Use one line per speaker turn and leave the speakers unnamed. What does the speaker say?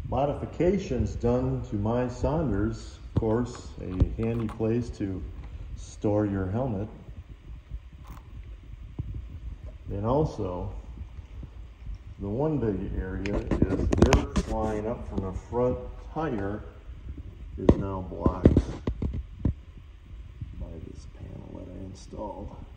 modifications done to my Sondors. Of course, a handy place to store your helmet. And also, the one big area is dirt flying up from the front tire is now blocked by this panel that I installed.